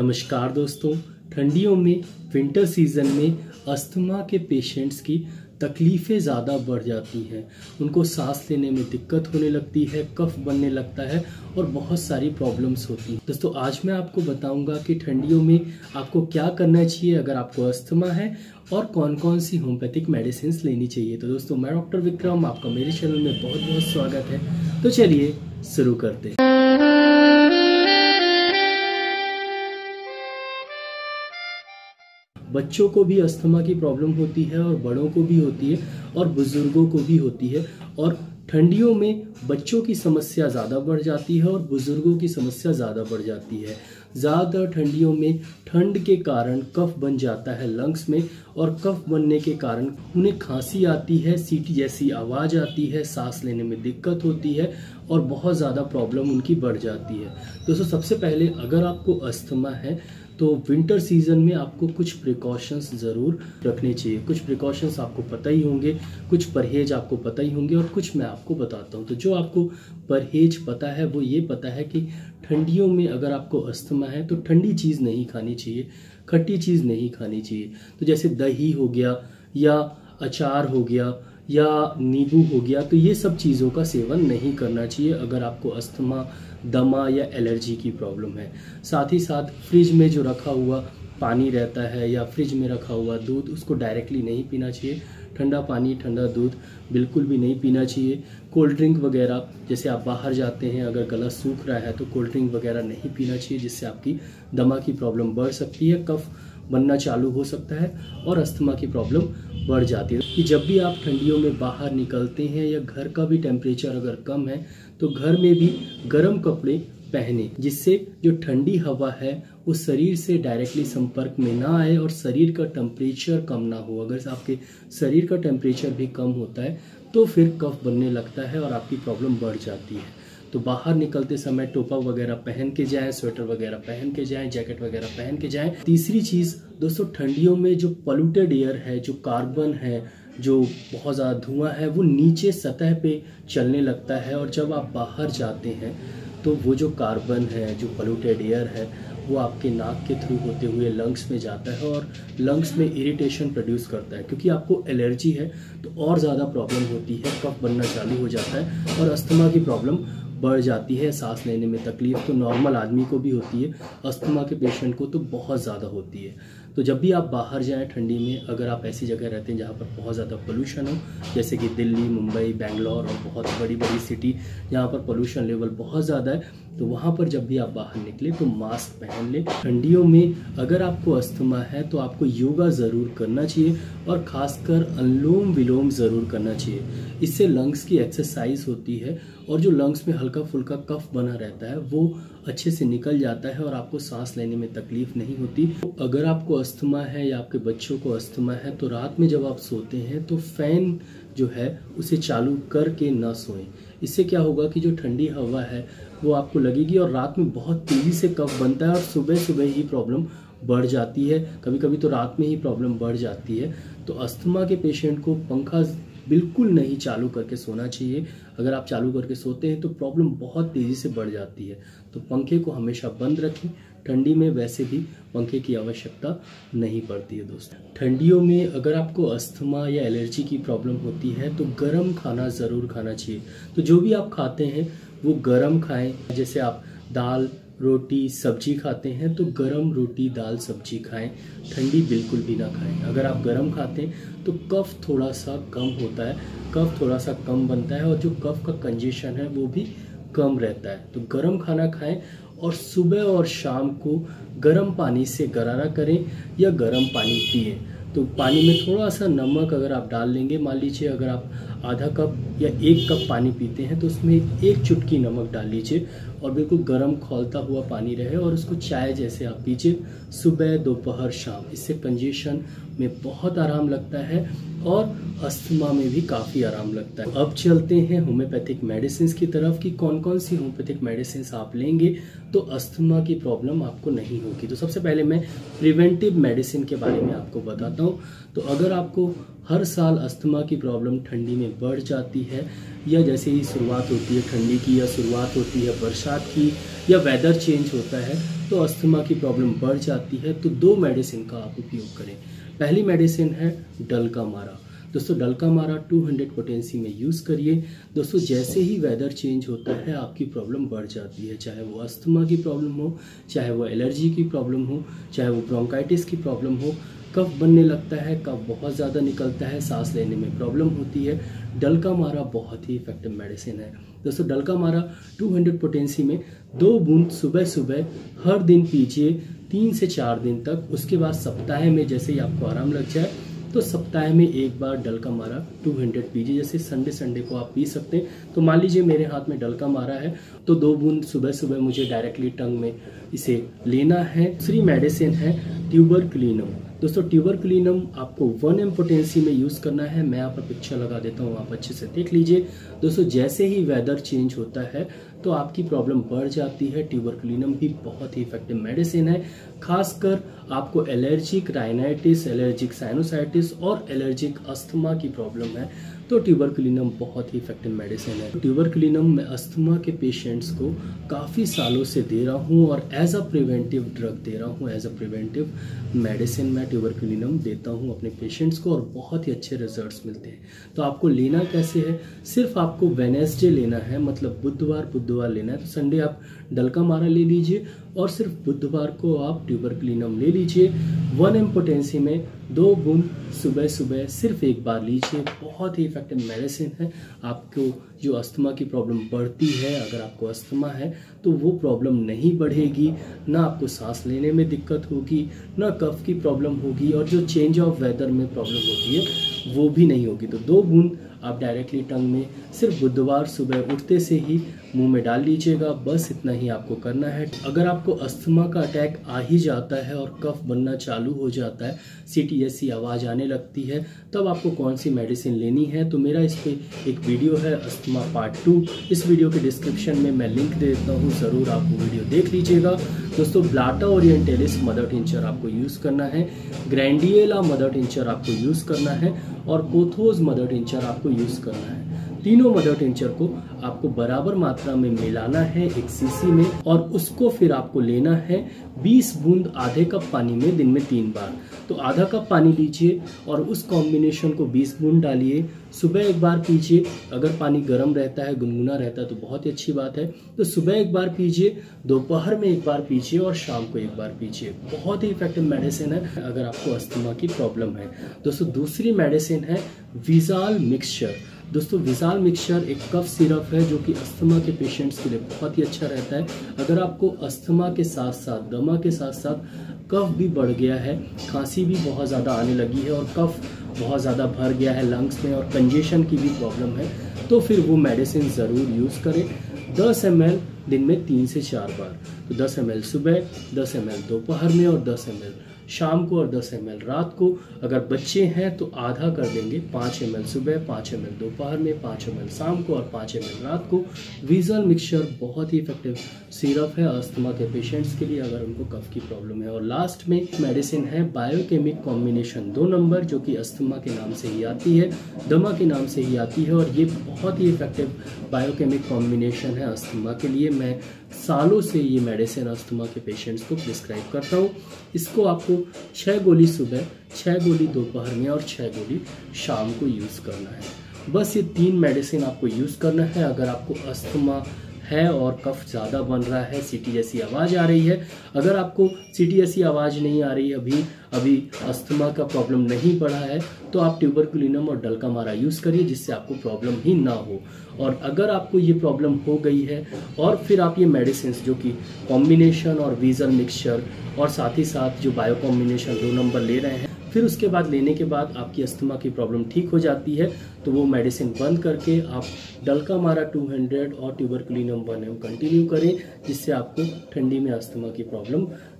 नमस्कार दोस्तों। ठंडियों में विंटर सीजन में अस्थमा के पेशेंट्स की तकलीफ़ें ज़्यादा बढ़ जाती हैं। उनको सांस लेने में दिक्कत होने लगती है, कफ बनने लगता है और बहुत सारी प्रॉब्लम्स होती हैं। दोस्तों आज मैं आपको बताऊंगा कि ठंडियों में आपको क्या करना चाहिए अगर आपको अस्थमा है और कौन कौन सी होम्योपैथिक मेडिसिन लेनी चाहिए। तो दोस्तों मैं डॉक्टर विक्रम, आपका मेरे चैनल में बहुत बहुत स्वागत है। तो चलिए शुरू करते हैं। बच्चों को भी अस्थमा की प्रॉब्लम होती है और बड़ों को भी होती है और बुजुर्गों को भी होती है। और ठंडियों में बच्चों की समस्या ज़्यादा बढ़ जाती है और बुजुर्गों की समस्या ज़्यादा बढ़ जाती है। ज़्यादातर ठंडियों में ठंड के कारण कफ बन जाता है लंग्स में, और कफ बनने के कारण उन्हें खांसी आती है, सीटी जैसी आवाज़ आती है, सांस लेने में दिक्कत होती है और बहुत ज़्यादा प्रॉब्लम उनकी बढ़ जाती है। दोस्तों सबसे पहले अगर आपको अस्थमा है तो विंटर सीजन में आपको कुछ प्रिकॉशंस ज़रूर रखने चाहिए। कुछ प्रिकॉशंस आपको पता ही होंगे, कुछ परहेज आपको पता ही होंगे और कुछ मैं आपको बताता हूँ। तो जो आपको परहेज पता है वो ये पता है कि ठंडियों में अगर आपको अस्थमा है तो ठंडी चीज़ नहीं खानी चाहिए, खट्टी चीज़ नहीं खानी चाहिए। तो जैसे दही हो गया या अचार हो गया या नींबू हो गया, तो ये सब चीज़ों का सेवन नहीं करना चाहिए अगर आपको अस्थमा, दमा या एलर्जी की प्रॉब्लम है। साथ ही साथ फ्रिज में जो रखा हुआ पानी रहता है या फ्रिज में रखा हुआ दूध, उसको डायरेक्टली नहीं पीना चाहिए। ठंडा पानी, ठंडा दूध बिल्कुल भी नहीं पीना चाहिए। कोल्ड ड्रिंक वगैरह, जैसे आप बाहर जाते हैं अगर गला सूख रहा है तो कोल्ड ड्रिंक वगैरह नहीं पीना चाहिए, जिससे आपकी दमा की प्रॉब्लम बढ़ सकती है, कफ बनना चालू हो सकता है और अस्थमा की प्रॉब्लम बढ़ जाती है। कि जब भी आप ठंडियों में बाहर निकलते हैं या घर का भी टेम्परेचर अगर कम है तो घर में भी गर्म कपड़े पहने, जिससे जो ठंडी हवा है वो शरीर से डायरेक्टली संपर्क में ना आए और शरीर का टेम्परेचर कम ना हो। अगर आपके शरीर का टेम्परेचर भी कम होता है तो फिर कफ बनने लगता है और आपकी प्रॉब्लम बढ़ जाती है। तो बाहर निकलते समय टोपा वगैरह पहन के जाएं, स्वेटर वगैरह पहन के जाएं, जैकेट वगैरह पहन के जाएं। तीसरी चीज़ दोस्तों, ठंडियों में जो पोल्यूटेड एयर है, जो कार्बन है, जो बहुत ज़्यादा धुआं है, वो नीचे सतह पे चलने लगता है और जब आप बाहर जाते हैं तो वो जो कार्बन है, जो पोल्यूटेड एयर है, वो आपके नाक के थ्रू होते हुए लंग्स में जाता है और लंग्स में इरिटेशन प्रोड्यूस करता है। क्योंकि आपको एलर्जी है तो और ज़्यादा प्रॉब्लम होती है, कफ बनना चालू हो जाता है और अस्थमा की प्रॉब्लम बढ़ जाती है। सांस लेने में तकलीफ तो नॉर्मल आदमी को भी होती है, अस्थमा के पेशेंट को तो बहुत ज़्यादा होती है। तो जब भी आप बाहर जाएं ठंडी में, अगर आप ऐसी जगह रहते हैं जहाँ पर बहुत ज़्यादा पोल्यूशन हो, जैसे कि दिल्ली, मुंबई, बेंगलोर और बहुत बड़ी बड़ी सिटी जहाँ पर पोल्यूशन लेवल बहुत ज़्यादा है, तो वहाँ पर जब भी आप बाहर निकले तो मास्क पहन लें। ठंडियों में अगर आपको अस्थमा है तो आपको योगा ज़रूर करना चाहिए और ख़ासकर अनुलोम विलोम ज़रूर करना चाहिए। इससे लंग्स की एक्सरसाइज होती है और जो लंग्स में हल्का फुल्का कफ बना रहता है वो अच्छे से निकल जाता है और आपको सांस लेने में तकलीफ नहीं होती। अगर आपको अस्थमा है या आपके बच्चों को अस्थमा है तो रात में जब आप सोते हैं तो फैन जो है उसे चालू करके ना सोएं। इससे क्या होगा कि जो ठंडी हवा है वो आपको लगेगी और रात में बहुत तेज़ी से कफ बनता है और सुबह सुबह ही प्रॉब्लम बढ़ जाती है। कभी कभी तो रात में ही प्रॉब्लम बढ़ जाती है। तो अस्थमा के पेशेंट को पंखा बिल्कुल नहीं चालू करके सोना चाहिए। अगर आप चालू करके सोते हैं तो प्रॉब्लम बहुत तेज़ी से बढ़ जाती है। तो पंखे को हमेशा बंद रखें। ठंडी में वैसे भी पंखे की आवश्यकता नहीं पड़ती है। दोस्तों ठंडियों में अगर आपको अस्थमा या एलर्जी की प्रॉब्लम होती है तो गर्म खाना ज़रूर खाना चाहिए। तो जो भी आप खाते हैं वो गर्म खाएं। जैसे आप दाल, रोटी, सब्जी खाते हैं तो गरम रोटी, दाल, सब्जी खाएं, ठंडी बिल्कुल भी ना खाएं। अगर आप गरम खाते हैं तो कफ थोड़ा सा कम होता है, कफ थोड़ा सा कम बनता है और जो कफ का कंजेशन है वो भी कम रहता है। तो गरम खाना खाएं और सुबह और शाम को गरम पानी से गरारा करें या गरम पानी पिए। तो पानी में थोड़ा सा नमक अगर आप डाल लेंगे, मान लीजिए अगर आप आधा कप या 1 कप पानी पीते हैं तो उसमें 1 चुटकी नमक डाल लीजिए और बिल्कुल गर्म खौलता हुआ पानी रहे और उसको चाय जैसे आप पीजिए सुबह, दोपहर, शाम। इससे कंजेशन में बहुत आराम लगता है और अस्थमा में भी काफ़ी आराम लगता है। अब चलते हैं होम्योपैथिक मेडिसिन की तरफ कि कौन कौन सी होम्योपैथिक मेडिसिन आप लेंगे तो अस्थमा की प्रॉब्लम आपको नहीं होगी। तो सबसे पहले मैं प्रिवेंटिव मेडिसिन के बारे में आपको बताता हूँ। तो अगर आपको हर साल अस्थमा की प्रॉब्लम ठंडी में बढ़ जाती है, या जैसे ही शुरुआत होती है ठंडी की, या शुरुआत होती है बरसात की, या वेदर चेंज होता है तो अस्थमा की प्रॉब्लम बढ़ जाती है। तो 2 मेडिसिन का आप उपयोग करें। पहली मेडिसिन है डलकामारा। दोस्तों डलकामारा 200 पोटेंसी में यूज़ करिए। दोस्तों जैसे ही वेदर चेंज होता है आपकी प्रॉब्लम बढ़ जाती है, चाहे वो अस्थमा की प्रॉब्लम हो, चाहे वो एलर्जी की प्रॉब्लम हो, चाहे वो ब्रोंकाइटिस की प्रॉब्लम हो, कफ बनने लगता है, कफ बहुत ज़्यादा निकलता है, सांस लेने में प्रॉब्लम होती है, डलकामारा बहुत ही इफेक्टिव मेडिसिन है। दोस्तों डलकामारा 200 पोटेंसी में 2 बूंद सुबह सुबह हर दिन पीजिए 3 से 4 दिन तक। उसके बाद सप्ताह में जैसे ही आपको आराम लग जाए तो सप्ताह में एक बार डलकामारा 200 पीजिए। जैसे संडे को आप पी सकते हैं। तो मान लीजिए मेरे हाथ में डलकामारा है तो 2 बूंद सुबह सुबह मुझे डायरेक्टली टंग में इसे लेना है। दूसरी मेडिसिन है ट्यूबरकुलिनम। दोस्तों ट्यूबरकुलिनम आपको 1 mg पोटेंसी में यूज़ करना है। मैं यहाँ पर पिक्चर लगा देता हूँ, आप अच्छे से देख लीजिए। दोस्तों जैसे ही वेदर चेंज होता है तो आपकी प्रॉब्लम बढ़ जाती है। ट्यूबरकुलिनम भी बहुत ही इफेक्टिव मेडिसिन है। खासकर आपको एलर्जिक राइनाइटिस, एलर्जिक साइनोसाइटिस और एलर्जिक अस्थमा की प्रॉब्लम है तो ट्यूबरकुलिनम बहुत ही इफेक्टिव मेडिसिन है। ट्यूबरकुलिनम मैं अस्थमा के पेशेंट्स को काफ़ी सालों से दे रहा हूँ और एज अ प्रिवेंटिव ड्रग दे रहा हूँ, एज अ प्रिवेंटिव मेडिसिन मैं ट्यूबरकुलिनम देता हूँ अपने पेशेंट्स को और बहुत ही अच्छे रिजल्ट्स मिलते हैं। तो आपको लेना कैसे है, सिर्फ आपको वेडनेसडे लेना है, मतलब बुधवार लेना है। तो संडे आप डलकामारा ले लीजिए और सिर्फ बुधवार को आप ट्यूबरकुलिनम ले लीजिए। 1 mg पोटेंसी में 2 बूंद सुबह सुबह सिर्फ एक बार लीजिए। बहुत ही इफेक्टिव मेडिसिन है। आपको जो अस्थमा की प्रॉब्लम बढ़ती है, अगर आपको अस्थमा है तो वो प्रॉब्लम नहीं बढ़ेगी, ना आपको सांस लेने में दिक्कत होगी, ना कफ की प्रॉब्लम होगी, और जो चेंज ऑफ वेदर में प्रॉब्लम होती है वो भी नहीं होगी। तो 2 बूंद आप डायरेक्टली टंग में सिर्फ बुधवार सुबह उठते से ही मुंह में डाल लीजिएगा। बस इतना ही आपको करना है। अगर आपको अस्थमा का अटैक आ ही जाता है और कफ बनना चालू हो जाता है, सीटी जैसी आवाज़ आने लगती है, तब आपको कौन सी मेडिसिन लेनी है तो मेरा इस पे एक वीडियो है अस्थमा पार्ट 2। इस वीडियो के डिस्क्रिप्शन में मैं लिंक दे देता हूँ, ज़रूर आप वो वीडियो देख लीजिएगा। दोस्तों ब्लाटा ओरिएंटलिस मदर टिंचर आपको यूज़ करना है, ग्रैंडिएला मदर टिंचर आपको यूज़ करना है और पोथोस मदर टिंचर आपको यूज़ करना है। तीनों मदर टिंचर को आपको बराबर मात्रा में मिलाना है एक सीसी में और उसको फिर आपको लेना है 20 बूंद आधे कप पानी में दिन में 3 बार। तो आधा कप पानी लीजिए और उस कॉम्बिनेशन को 20 बूंद डालिए। सुबह एक बार पीजिए, अगर पानी गर्म रहता है, गुनगुना रहता है तो बहुत ही अच्छी बात है। तो सुबह एक बार पीजिए, दोपहर में एक बार पीजिए और शाम को एक बार पीजिए। बहुत ही इफेक्टिव मेडिसिन है अगर आपको अस्थमा की प्रॉब्लम है। दोस्तों दूसरी मेडिसिन है विजाल मिक्सचर। दोस्तों विजाल मिक्सचर एक कफ सिरप है जो कि अस्थमा के पेशेंट्स के लिए बहुत ही अच्छा रहता है। अगर आपको अस्थमा के साथ साथ, दमा के साथ साथ कफ भी बढ़ गया है, खांसी भी बहुत ज़्यादा आने लगी है और कफ बहुत ज़्यादा भर गया है लंग्स में और कंजेशन की भी प्रॉब्लम है, तो फिर वो मेडिसिन ज़रूर यूज़ करें। 10 ml दिन में 3 से 4 बार। तो 10 ml सुबह, 10 ml दोपहर में और 10 ml शाम को और 10 ml रात को। अगर बच्चे हैं तो आधा कर देंगे, 5 ml सुबह, 5 ml दोपहर में, 5 ml शाम को और 5 ml रात को। विजाल मिक्सचर बहुत ही इफेक्टिव सिरप है अस्थमा के पेशेंट्स के लिए अगर उनको कफ की प्रॉब्लम है। और लास्ट में मेडिसिन है बायोकेमिक कॉम्बिनेशन 2 नंबर, जो कि अस्थमा के नाम से ही आती है, दमा के नाम से ही आती है और ये बहुत ही इफेक्टिव बायोकेमिक कॉम्बिनेशन है अस्थमा के लिए। मैं सालों से ये मेडिसिन अस्थमा के पेशेंट्स को प्रिस्क्राइब करता हूँ। इसको आपको 6 गोली सुबह, 6 गोली दोपहर में और 6 गोली शाम को यूज़ करना है। बस ये 3 मेडिसिन आपको यूज़ करना है अगर आपको अस्थमा है और कफ ज़्यादा बन रहा है, सीटी जैसी आवाज़ आ रही है। अगर आपको सीटी जैसी आवाज़ नहीं आ रही है, अभी अस्थमा का प्रॉब्लम नहीं बढ़ा है, तो आप ट्यूबरकुलिनम और डलकामारा यूज़ करिए जिससे आपको प्रॉब्लम ही ना हो। और अगर आपको ये प्रॉब्लम हो गई है और फिर आप ये मेडिसिन जो कि कॉम्बिनेशन और विजाल मिक्सचर और साथ ही साथ जो बायो कॉम्बिनेशन 2 नंबर ले रहे हैं, फिर उसके बाद लेने के बाद आपकी अस्थमा की प्रॉब्लम ठीक हो जाती है, तो वो मेडिसिन बंद करके आप डलकामारा 200 और ट्यूबरकुलिनम 1 mg कंटिन्यू करें, जिससे आपको ठंडी में अस्थमा की प्रॉब्लम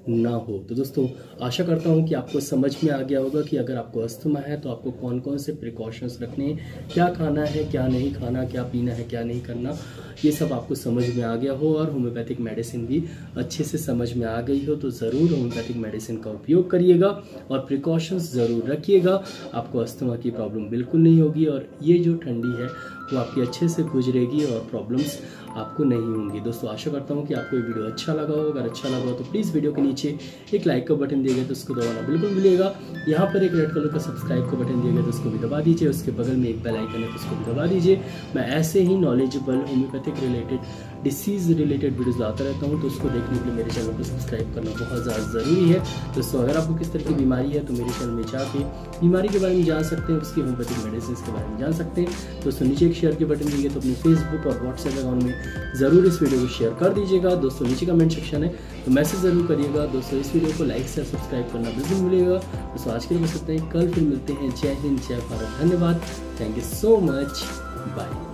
ना हो। तो दोस्तों आशा करता हूँ कि आपको समझ में आ गया होगा कि अगर आपको अस्थमा है तो आपको कौन कौन से प्रिकॉशंस रखने हैं, क्या खाना है क्या नहीं खाना, क्या पीना है क्या नहीं करना, ये सब आपको समझ में आ गया हो और होम्योपैथिक मेडिसिन भी अच्छे से समझ में आ गई हो तो ज़रूर होम्योपैथिक मेडिसिन का उपयोग करिएगा और प्रिकॉशंस ज़रूर रखिएगा। आपको अस्थमा की प्रॉब्लम बिल्कुल नहीं होगी और ये जो ठंडी है वो आपकी अच्छे से गुजरेगी और प्रॉब्लम्स आपको नहीं होंगी। दोस्तों आशा करता हूँ कि आपको ये वीडियो अच्छा लगा हो। अगर अच्छा लगा हो तो प्लीज़ वीडियो के नीचे एक लाइक का बटन दिया गया तो उसको दबाना बिल्कुल भूलिएगा। यहाँ पर एक रेड कलर का सब्सक्राइब का बटन दिया गया तो उसको भी दबा दीजिए। उसके बगल में एक बेल आइकन है तो उसको भी दबा दीजिए। मैं ऐसे ही knowledgeable homeopathic related, disease related videos लाता रहता हूँ, तो उसको देखने के लिए मेरे चैनल को सब्सक्राइब करना बहुत ज़्यादा ज़रूरी है। दोस्तों अगर आपको किस तरह की बीमारी है तो मेरे चैनल में जाके बीमारी के बारे में जान सकते हैं, उसकी होम्योपैथिक मेडिसिन के बारे में जान सकते हैं। दोस्तों नीचे एक शेयर के बटन दिए तो अपने फेसबुक और व्हाट्सएप अकाउंट में ज़रूर इस वीडियो को शेयर कर दीजिएगा। दोस्तों नीचे कमेंट सेक्शन है तो मैसेज ज़रूर करिएगा। दोस्तों इस वीडियो को लाइक शेयर सब्सक्राइब करना बिल्कुल भूलिएगा। दोस्तों आज के लिए बस इतना ही, कल फिर मिलते हैं। जय हिंद, जय भारत, धन्यवाद, thank you so much, bye.